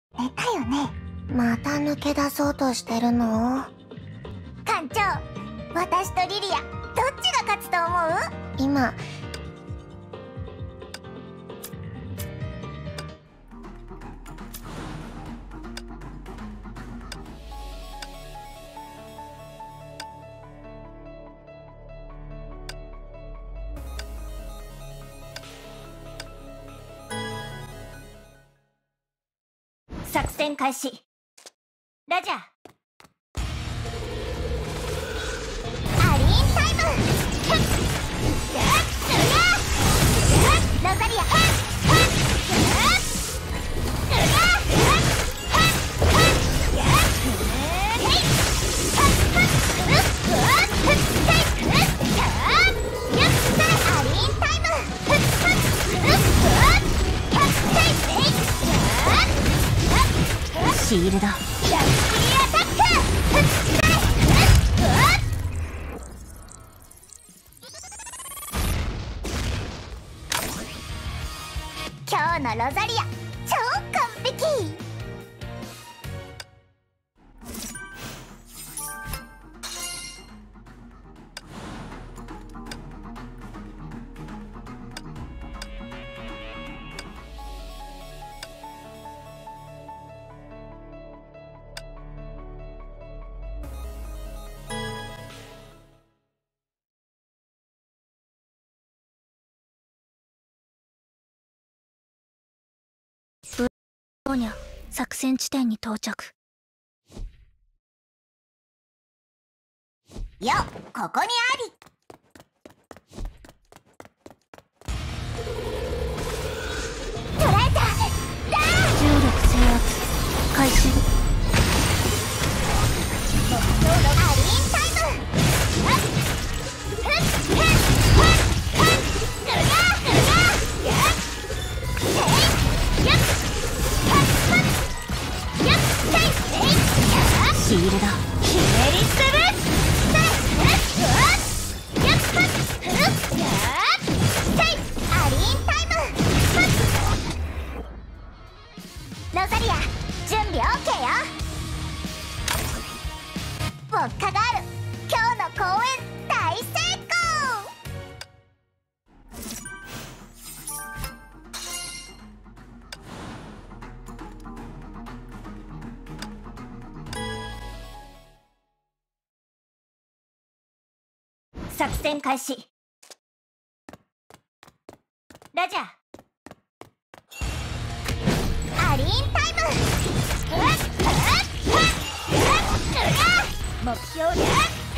寝たよね。 また抜け出そうとしてるの？ 艦長、私とリリア、どっちが勝つと思う？ 今作戦開始。ラジャー。アリーンタイム。ロザリア。 シールド。 今日のロザリア超完璧。 オーニャ、作戦地点に到着。 よ、ここにあり。捕らえた。 重力制圧開始。 目標のアリーンタイム。 シールド。 ひねりつぶす。アリーンタイム。ロザリア、準備 OK よ。ウォッカガール、今日の公演大成功。作戦開始。ラジャー。アリーンタイム。目標で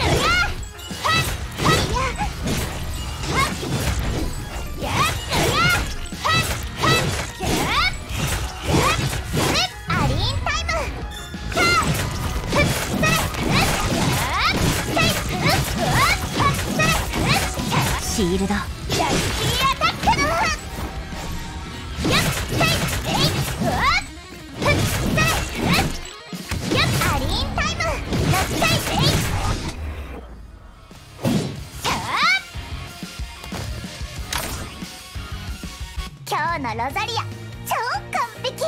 アリーンタイム。 シールド。 今日のロザリア超完璧。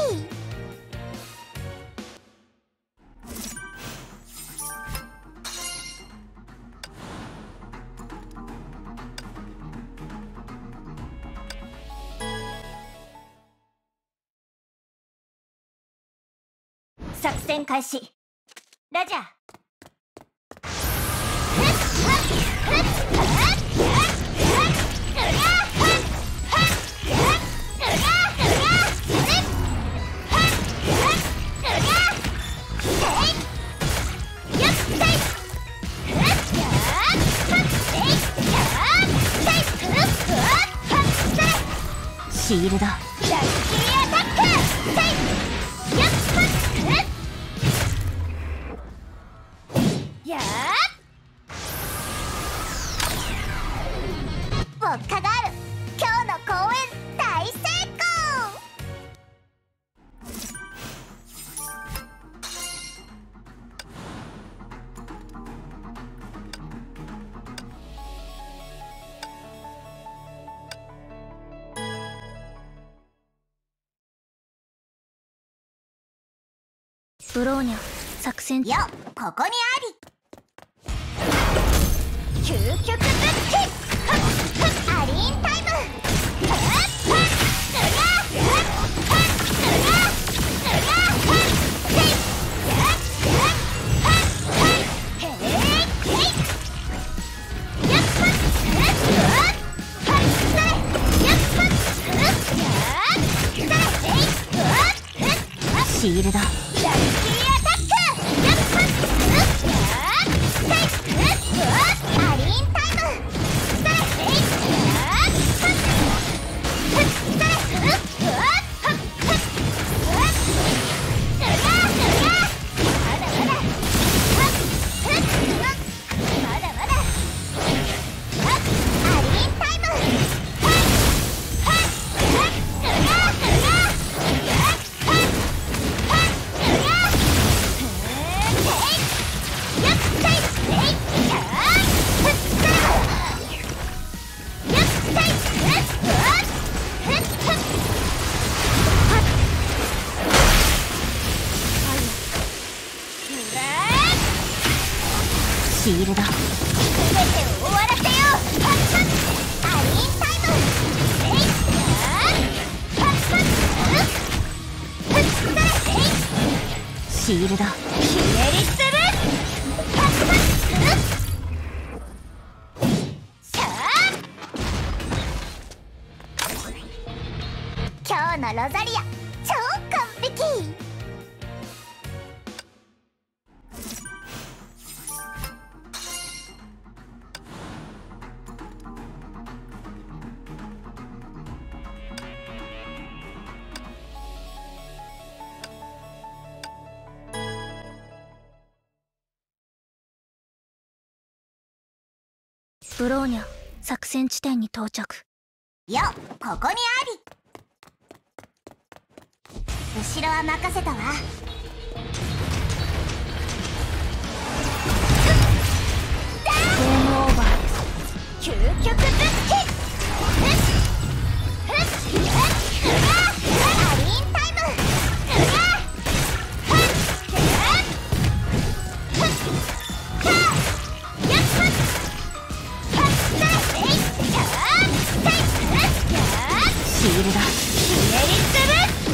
作戦開始。ラジャー。 シールド。 ウォッカガール、今日の公演大成功。 ブローニャ作戦よここにあり。究極ブッチアリーンタイム。 シールド。シールド。全てを終わらせよう。アリーンタイム。シールド。ひねりする。今日のロザリア超完璧。 ブローニャ作戦地点に到着。 よここにあり。後ろは任せたわ。 ゲームオーバーです。 究極ブッチアリーンタイム。シールド。ひねりする。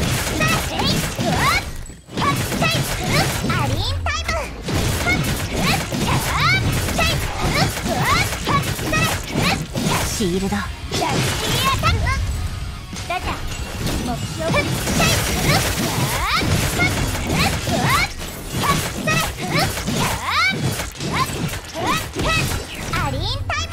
アリーンタイム。シールド。ラッキーアタック。ラジャー目標アリーンタイム。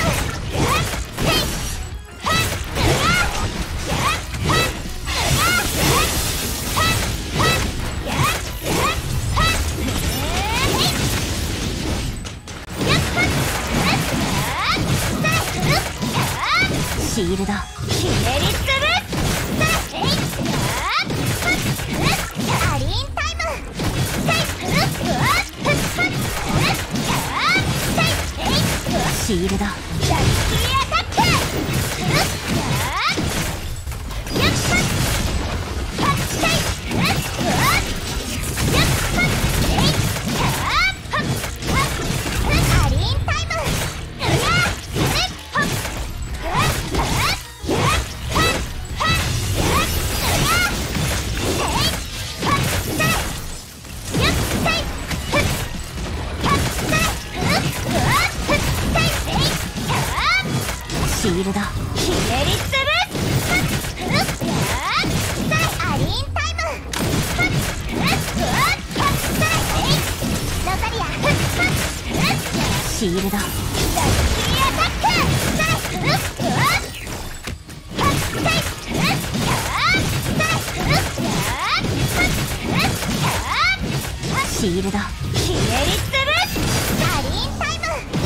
シールド。ひねりする。アリーンタイム。シールド。ラッキーアタック。シールド。ひねりする。アリーンタイム。ロザリア。シールド。ラッキーアタック。シールド。ひねりする。アリーンタイム。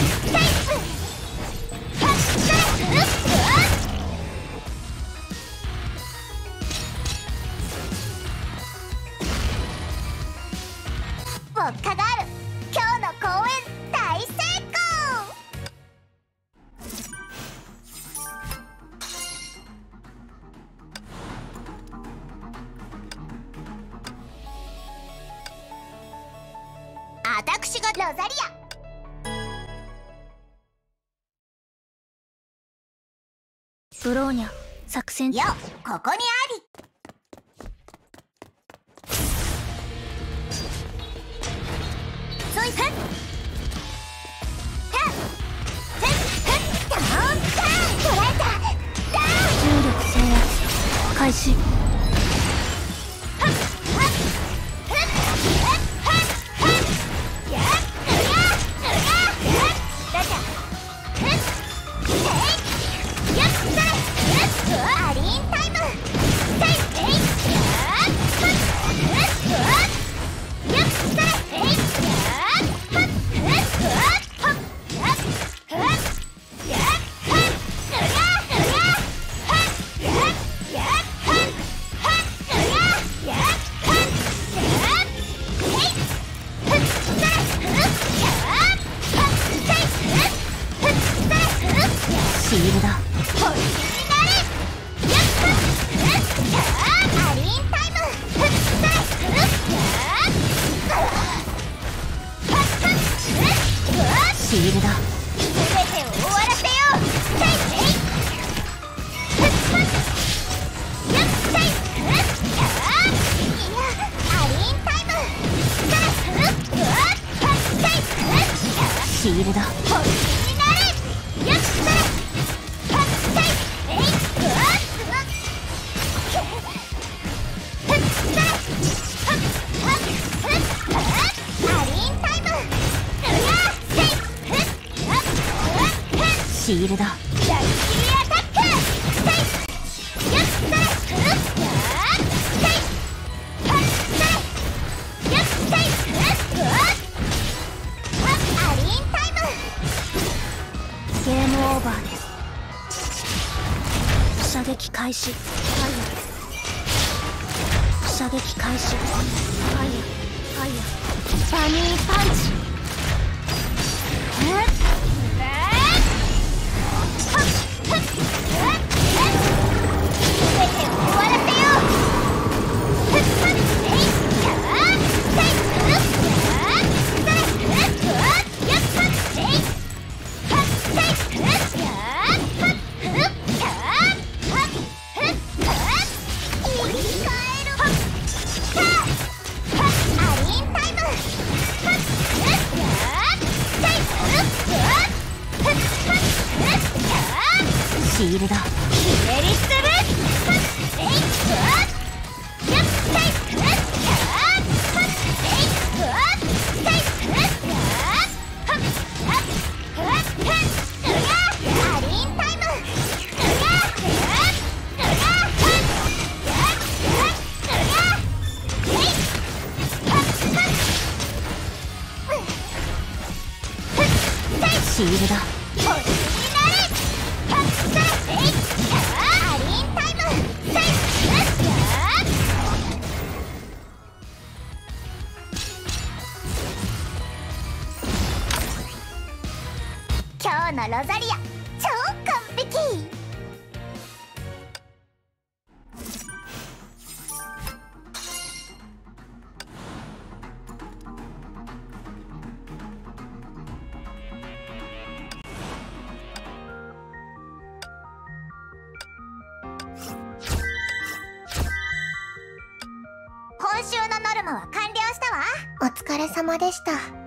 ウォッカガール、今日の公演大成功。 ロザリア。 ブローニャ作戦。 よ、ここにあり。そいふっふっふっふっドーンカーン。捉えた。ダーン。 重力制圧開始。シールだ。シールだ。 全てを終わらせよう。 シールだ。シールだ。ゲームオーバーです。射撃開始。射撃開始。バニーパンチ。シールだ。シールだ。 今日のロザリア超完璧。今週のノルマは完了したわ。 お疲れ様でした。